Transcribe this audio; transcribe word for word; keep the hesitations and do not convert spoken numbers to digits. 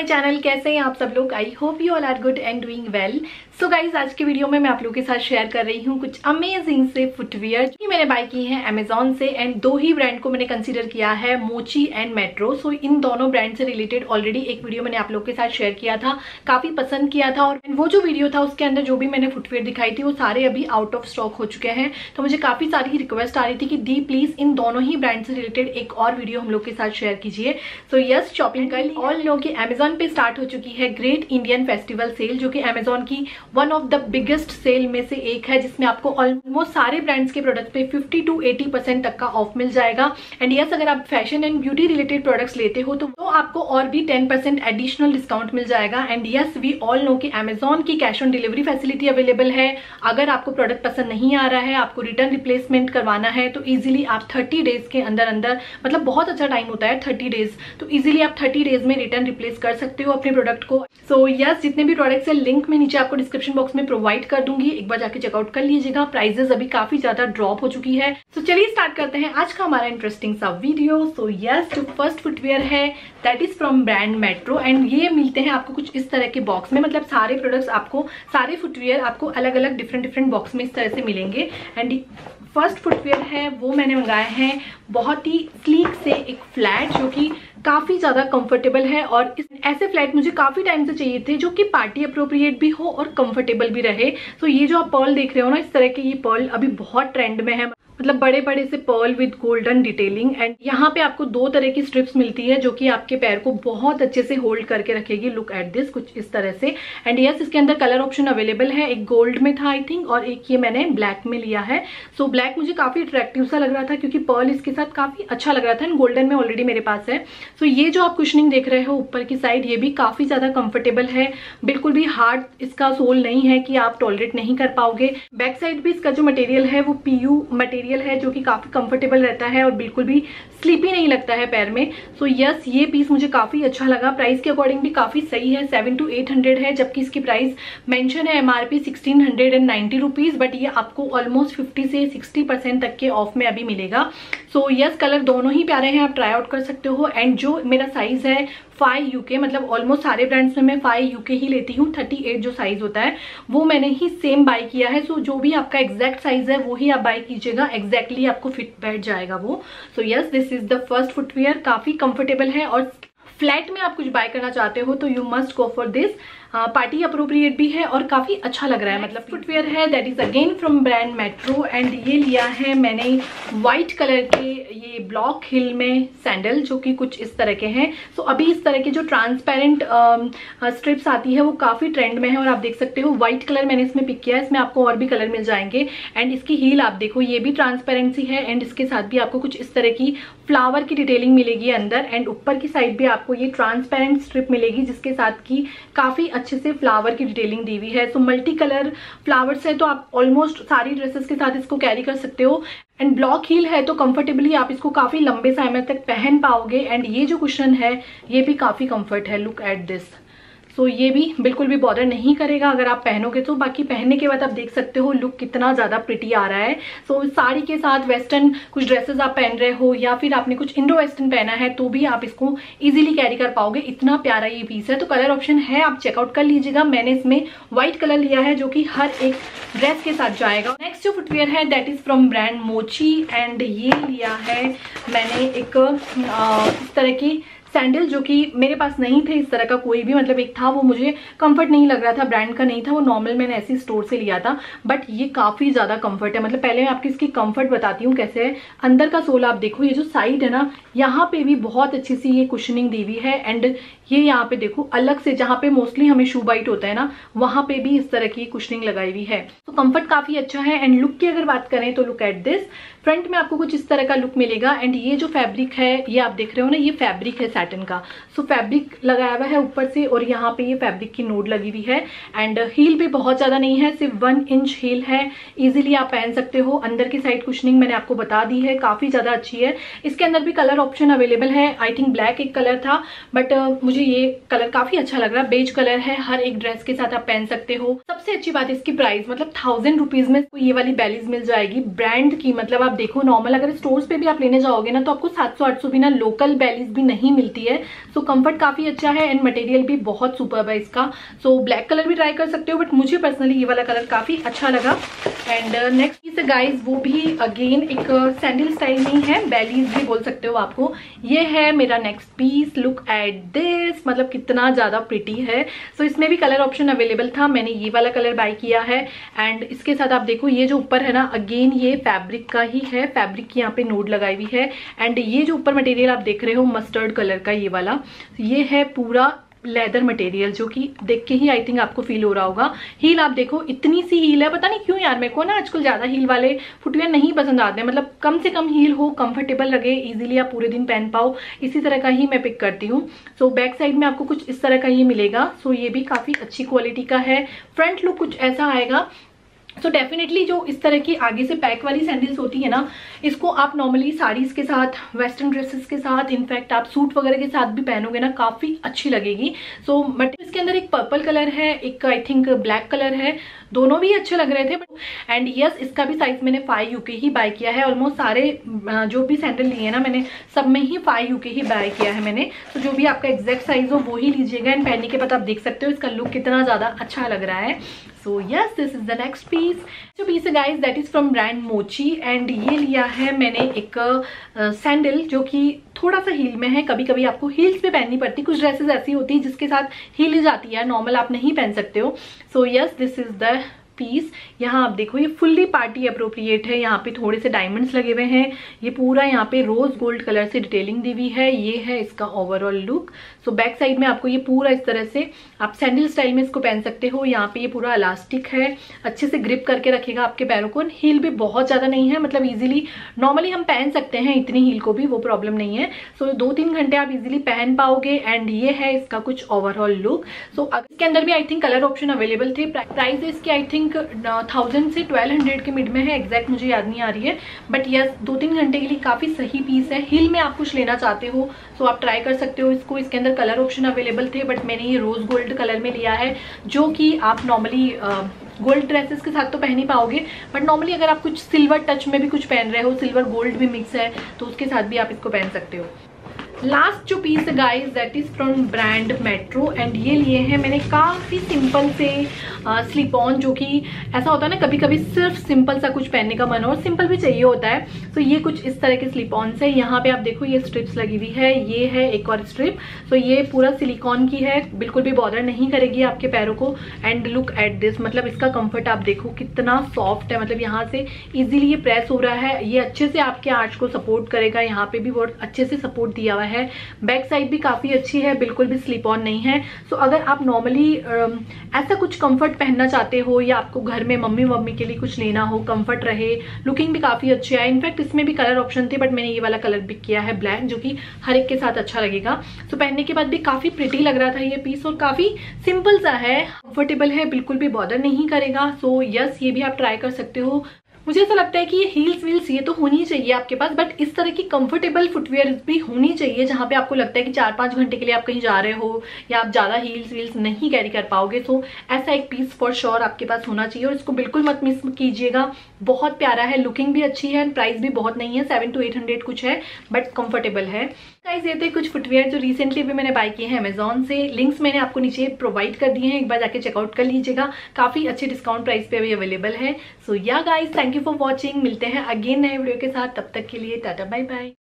Channel. कैसे हैं आप सब लोग? I hope you all are good and doing well. So guys, आज की वीडियो में मैं आप लोगों के साथ शेयर कर रही हूँ कुछ अमेजिंग से फुटवियर जो मैंने बाय की हैं अमेजोन से। एंड दो ही ब्रांड को मैंने कंसीडर किया है, मोची एंड मेट्रो। सो इन दोनों ब्रांड से रिलेटेड ऑलरेडी एक वीडियो मैंने आप लोगों के साथ शेयर किया था, काफी पसंद किया था। और वो जो वीडियो था उसके अंदर जो भी मैंने फुटवियर दिखाई थी वो सारे अभी आउट ऑफ स्टॉक हो चुके हैं। तो मुझे काफी सारी रिक्वेस्ट आ रही थी कि दी प्लीज इन दोनों ही ब्रांड से रिलेटेड एक और वीडियो हम लोग के साथ शेयर कीजिए। सो यस, शॉपिंग कर ली। ऑल नो कि अमेजोन पे स्टार्ट हो चुकी है ग्रेट इंडियन फेस्टिवल सेल, जो कि अमेजोन की one of the biggest sale में से एक है, जिसमें आपको ऑलमोस्ट सारे ब्रांड्स के प्रोडक्ट्स पे फिफ्टी टू एटी परसेंट तक का ऑफ मिल जाएगा। एंड यस, अगर आप fashion and beauty related products लेते हो तो, तो आपको और भी टेन परसेंट एडिशनल डिस्काउंट मिल जाएगा। And yes, we all know कि अमेजोन की cash on delivery facility available है। अगर आपको प्रोडक्ट पसंद नहीं आ रहा है, आपको रिटर्न रिप्लेसमेंट करवाना है, तो इजिली आप थर्टी डेज के अंदर अंदर, मतलब बहुत अच्छा टाइम होता है थर्टी डेज, तो इजिली आप थर्टी डेज में रिटर्न रिप्लेस कर सकते हो अपने प्रोडक्ट को। सो so, यस yes, जितने भी प्रोडक्ट्स है लिंक मैं नीचे आपको डिस्क्रिप्शन बॉक्स में प्रोवाइड कर दूंगी, एक बार जाके चेकआउट कर लीजिएगा। प्राइजेस अभी काफी ज्यादा ड्रॉप हो चुकी है। सो so, चलिए स्टार्ट करते हैं आज का हमारा इंटरेस्टिंग सा वीडियो। सो यस, जो फर्स्ट फुटवियर है that is from brand Metro. And ये मिलते हैं आपको कुछ इस तरह के बॉक्स में, मतलब सारे प्रोडक्ट्स आपको, सारे फुटवियर आपको अलग अलग डिफरेंट डिफरेंट बॉक्स में इस तरह से मिलेंगे। एंड फर्स्ट फुटवियर है वो मैंने मंगाया है बहुत ही स्लीक से एक फ्लैट, जो कि काफी ज्यादा कंफर्टेबल है। और इस ऐसे फ्लैट मुझे काफी टाइम से चाहिए थे जो कि पार्टी अप्रोप्रिएट भी हो और कंफर्टेबल भी रहे। तो ये जो आप पर्ल देख रहे हो ना, इस तरह के ये पर्ल अभी बहुत ट्रेंड में है, मतलब बड़े बड़े से pearl with golden detailing. And यहाँ पे आपको दो तरह की स्ट्रिप्स मिलती है जो कि आपके पैर को बहुत अच्छे से होल्ड करके रखेगी। लुक एट दिस, कुछ इस तरह से। एंड यस, इसके अंदर कलर ऑप्शन अवेलेबल है, एक गोल्ड में था आई थिंक, और एक ये मैंने ब्लैक में लिया है। सो so, ब्लैक मुझे काफी अट्रैक्टिव सा लग रहा था क्योंकि पर्ल इसके साथ काफी अच्छा लग रहा था। एंड गोल्डन में ऑलरेडी मेरे पास है। सो so, ये जो आप कुशनिंग देख रहे हो ऊपर की साइड, ये भी काफी ज्यादा कंफर्टेबल है, बिल्कुल भी हार्ड इसका सोल नहीं है कि आप टॉलरेट नहीं कर पाओगे। बैक साइड भी इसका जो मटेरियल है वो पीयू मटेरियल है, जो कि काफी कंफर्टेबल रहता है और बिल्कुल भी स्लीपी नहीं लगता है पैर में। सो so, यस yes, ये पीस मुझे काफी अच्छा लगा। प्राइस के अकॉर्डिंग भी काफी सही है, सेवन टू एट हंड्रेड है, जबकि इसकी प्राइस मेंशन है MRP sixteen hundred and ninety rupees, but ये आपको ऑलमोस्ट फिफ्टी से सिक्सटी परसेंट तक के ऑफ में अभी मिलेगा। So so, yes yes, colour दोनों ही प्यारे हैं, आप ट्राई आउट कर सकते हो। एंड जो मेरा साइज है फाइव यूके, मतलब ऑलमोस्ट सारे ब्रांड्स में मैं फाइव यूके ही लेती हूँ, थर्टी एट जो साइज होता है वो मैंने ही सेम बाय किया है। सो so, जो भी आपका एग्जैक्ट साइज है वो ही आप बाय कीजिएगा, एग्जैक्टली आपको फिट बैठ जाएगा वो। So yes, this is the first footwear, काफी कंफर्टेबल है। और फ्लैट में आप कुछ बाय करना चाहते हो तो you must go for this. Party appropriate भी है और काफी अच्छा लग रहा है। मतलब फुटवियर है that is again from brand Metro. And ये लिया है मैंने व्हाइट कलर के ये ब्लॉक हिल में सैंडल, जो कि कुछ इस तरह के हैं। सो so, अभी इस तरह के जो ट्रांसपेरेंट स्ट्रिप्स आती है वो काफी ट्रेंड में है, और आप देख सकते हो व्हाइट कलर मैंने इसमें पिक किया है। इसमें आपको और भी कलर मिल जाएंगे। एंड इसकी हील आप देखो, ये भी ट्रांसपेरेंसी है। एंड इसके साथ भी आपको कुछ इस तरह की फ्लावर की डिटेलिंग मिलेगी अंदर। एंड ऊपर की साइड भी आपको ये ट्रांसपेरेंट स्ट्रिप मिलेगी, जिसके साथ की काफी अच्छे से फ्लावर की डिटेलिंग दी हुई है। सो मल्टी कलर फ्लावर्स है, तो आप ऑलमोस्ट सारी ड्रेसेस के साथ इसको कैरी कर सकते हो। एंड ब्लॉक हील है तो कंफर्टेबली आप इसको काफी लंबे समय तक पहन पाओगे। एंड ये जो कुशन है ये भी काफी कंफर्ट है, look at this. So so, ये भी बिल्कुल भी बॉदर नहीं करेगा अगर आप पहनोगे तो। बाकी पहनने के बाद आप देख सकते हो लुक कितना ज्यादा प्रिटी आ रहा है। सो so, साड़ी के साथ वेस्टर्न कुछ ड्रेसेस आप पहन रहे हो, या फिर आपने कुछ इंडो वेस्टर्न पहना है, तो भी आप इसको इजीली कैरी कर पाओगे। इतना प्यारा ये पीस है। तो कलर ऑप्शन है, आप चेकआउट कर लीजिएगा। मैंने इसमें व्हाइट कलर लिया है जो कि हर एक ड्रेस के साथ जाएगा। नेक्स्ट जो फुटवियर है that is from brand Mochi. And ये लिया है मैंने एक आ, इस तरह की सैंडल, जो कि मेरे पास नहीं थे इस तरह का कोई भी, मतलब एक था वो मुझे कंफर्ट नहीं लग रहा था, ब्रांड का नहीं था वो, नॉर्मल मैंने ऐसी स्टोर से लिया था। बट ये काफी ज्यादा कंफर्ट है। मतलब पहले मैं आपकी इसकी कंफर्ट बताती हूँ कैसे है। अंदर का सोल आप देखो, ये जो साइड है ना, यहाँ पे भी बहुत अच्छी सी ये कुशनिंग दी हुई है। एंड ये यहाँ पे देखो अलग से, जहाँ पे मोस्टली हमें शू बाइट होता है ना, वहां पे भी इस तरह की कुशनिंग लगाई हुई है। तो कंफर्ट काफी अच्छा है। एंड लुक की अगर बात करें तो लुक एट दिस, फ्रंट में आपको कुछ इस तरह का लुक मिलेगा। एंड ये जो फैब्रिक है ये आप देख रहे हो ना, ये फैब्रिक है सैटिन का। सो so, फैब्रिक लगाया हुआ है ऊपर से, और यहाँ पे ये फैब्रिक की नोड लगी हुई है। एंड हील भी बहुत ज्यादा नहीं है, सिर्फ वन इंच हील है, इजीली आप पहन सकते हो। अंदर की साइड कुशनिंग मैंने आपको बता दी है, काफी ज्यादा अच्छी है। इसके अंदर भी कलर ऑप्शन अवेलेबल है, आई थिंक ब्लैक एक कलर था, बट uh, मुझे ये कलर काफी अच्छा लग रहा है। बेज कलर है, हर एक ड्रेस के साथ आप पहन सकते हो। सबसे अच्छी बात इसकी प्राइस, मतलब थाउजेंड रुपीज में ये वाली बैलीज मिल जाएगी ब्रांड की। मतलब आप देखो नॉर्मल अगर स्टोर्स पे भी आप लेने जाओगे ना, तो आपको सात सौ आठ सौ भी ना लोकल बैलीज भी नहीं मिलती होती है। सो so, कंफर्ट काफी अच्छा है एंड मटेरियल भी बहुत सुपर्ब है इसका। सो so, ब्लैक कलर भी ट्राई कर सकते हो, बट मुझे पर्सनली ये वाला कलर काफी अच्छा लगा। एंड नेक्स्ट पीस है गाइज, वो भी अगेन एक सैंडल स्टाइल में ही है, बैलीज भी बोल सकते हो आपको। ये है मेरा next piece. Look at this, मतलब कितना ज्यादा प्रिटी है। सो so, इसमें भी कलर ऑप्शन अवेलेबल था, मैंने ये वाला कलर बाय किया है। एंड इसके साथ आप देखो ये जो ऊपर है ना, अगेन ये फैब्रिक का ही है, फैब्रिक की यहाँ पे नोट लगाई हुई है। एंड ये जो ऊपर मटेरियल आप देख रहे हो मस्टर्ड कलर का, ये वाला ये है पूरा लेदर मटेरियल, जो कि देख के ही आई थिंक आपको फील हो रहा होगा। हील आप देखो, इतनी सी हील है, पता नहीं क्यों यार मेरे को ना आजकल ज्यादा हील वाले फुटवेयर नहीं पसंद आते हैं। मतलब कम से कम हील हो, कंफर्टेबल लगे, इजीली आप पूरे दिन पहन पाओ, इसी तरह का ही मैं पिक करती हूँ। सो बैक साइड में आपको कुछ इस तरह का ही मिलेगा। सो so, ये भी काफी अच्छी क्वालिटी का है। फ्रंट लुक कुछ ऐसा आएगा। सो so डेफिनेटली जो इस तरह की आगे से पैक वाली सैंडल्स होती है ना, इसको आप नॉर्मली साड़ीज के साथ, वेस्टर्न ड्रेसेस के साथ, इनफैक्ट आप सूट वगैरह के साथ भी पहनोगे ना, काफी अच्छी लगेगी। सो so, बट इसके अंदर एक पर्पल कलर है, एक आई थिंक ब्लैक कलर है, दोनों भी अच्छे लग रहे थे। एंड यस, इसका भी साइज मैंने फाइव यूके ही बाय किया है। ऑलमोस्ट सारे जो भी सैंडल लिए ना मैंने, सब में ही फाइव यूके ही बाय किया है मैंने। तो जो भी आपका एग्जैक्ट साइज हो वो ही लीजिएगा। एंड पहनने के बाद आप देख सकते हो इसका लुक कितना ज्यादा अच्छा लग रहा है। So yes, this is the next piece. जो पीस है guys, that is from brand Mochi. And ये लिया है मैंने एक सैंडल uh, जो कि थोड़ा सा हील में है। कभी कभी आपको हील्स पे पहननी पड़ती, कुछ ड्रेसेस ऐसी होती है जिसके साथ हील जाती है, नॉर्मल आप नहीं पहन सकते हो। So yes, this is the piece. यहाँ आप देखो ये फुल्ली पार्टी अप्रोप्रिएट है, यहाँ पे थोड़े से डायमंड्स लगे हुए हैं, ये पूरा यहाँ पे रोज गोल्ड कलर से डिटेलिंग दी हुई है। ये है इसका overall look. So back side में आपको ये पूरा इस तरह से आप सैंडल स्टाइल में इसको पहन सकते हो। यहाँ पे ये पूरा इलास्टिक है, अच्छे से ग्रिप करके रखेगा आपके पैरों को। हील भी बहुत ज्यादा नहीं है, मतलब इजीली नॉर्मली हम पहन सकते हैं इतनी हील को भी, वो प्रॉब्लम नहीं है। सो so, दो तीन घंटे आप इजीली पहन पाओगे। एंड ये है इसका कुछ ओवरऑल लुक। सो इसके अंदर भी I think colour option available थे। प्राइस इसकी आई थिंक थाउजेंड से ट्वेल्व हंड्रेड के मिड में है, एग्जैक्ट मुझे याद नहीं आ रही है। बट यस, दो तीन घंटे के लिए काफी सही पीस है। हिल में आप कुछ लेना चाहते हो तो आप ट्राई कर सकते हो इसको। इसके अंदर कलर ऑप्शन अवेलेबल थे, बट मैंने ये रोज गोल्ड कलर में लिया है, जो कि आप नॉर्मली गोल्ड ड्रेसेस के साथ तो पहन ही पाओगे, बट नॉर्मली अगर आप कुछ सिल्वर टच में भी कुछ पहन रहे हो, सिल्वर गोल्ड भी मिक्स है, तो उसके साथ भी आप इसको पहन सकते हो। लास्ट जो पीस है guys, that is from brand Metro. And ये लिए हैं मैंने काफी सिंपल से स्लिप ऑन, जो कि ऐसा होता है ना कभी कभी सिर्फ सिंपल सा कुछ पहनने का मन हो, और सिंपल भी चाहिए होता है। तो ये कुछ इस तरह के स्लिप ऑन है। यहाँ पे आप देखो ये स्ट्रिप्स लगी हुई है, ये है एक और स्ट्रिप। तो ये पूरा सिलिकॉन की है, बिल्कुल भी बॉदर नहीं करेगी आपके पैरों को। एंड लुक एट दिस, मतलब इसका कंफर्ट आप देखो कितना सॉफ्ट है, मतलब यहाँ से इजीली ये प्रेस हो रहा है, ये अच्छे से आपके आर्च को सपोर्ट करेगा। यहाँ पे भी बहुत अच्छे से सपोर्ट दिया हुआ है। बैक साइड भी काफी अच्छी है, बिल्कुल भी स्लिप ऑन नहीं है। सो so, अगर आप नॉर्मली ऐसा कुछ कंफर्ट पहनना चाहते हो, या आपको घर में मम्मी मम्मी के लिए कुछ लेना हो, कंफर्ट रहे, लुकिंग भी काफी अच्छी है। इनफैक्ट इसमें भी कलर ऑप्शन थे, बट मैंने ये वाला कलर पिक किया है ब्लैक, जो कि हर एक के साथ अच्छा लगेगा। सो so, पहनने के बाद भी काफी प्रिटी लग रहा था ये पीस, और काफी सिंपल सा है, कंफर्टेबल है, बिल्कुल भी बॉदर नहीं करेगा। सो so, यस, ये भी आप ट्राई कर सकते हो। मुझे ऐसा लगता है कि ये हील्स वील्स ये तो होनी चाहिए आपके पास, बट इस तरह की कंफर्टेबल फुटवेयर भी होनी चाहिए जहां पे आपको लगता है कि चार पांच घंटे के लिए आप कहीं जा रहे हो, या आप ज्यादा हील्स वील्स नहीं कैरी कर पाओगे। तो ऐसा एक पीस फॉर श्योर आपके पास होना चाहिए, और इसको बिल्कुल मत मिस कीजिएगा। बहुत प्यारा है, लुकिंग भी अच्छी है, प्राइस भी बहुत नहीं है, सेवन टू एट हंड्रेड कुछ है, बट कंफर्टेबल है। गाइस ये थे कुछ फुटवेयर जो रिसेंटली भी मैंने बाय किए हैं अमेजोन से। लिंक्स मैंने आपको नीचे प्रोवाइड कर दिए हैं, एक बार जाके चेकआउट कर लीजिएगा, काफी अच्छे डिस्काउंट प्राइस पे अभी अवेलेबल है। So ya guys, thank you for watching. मिलते हैं अगेन नए वीडियो के साथ, तब तक के लिए टाटा बाय बाय।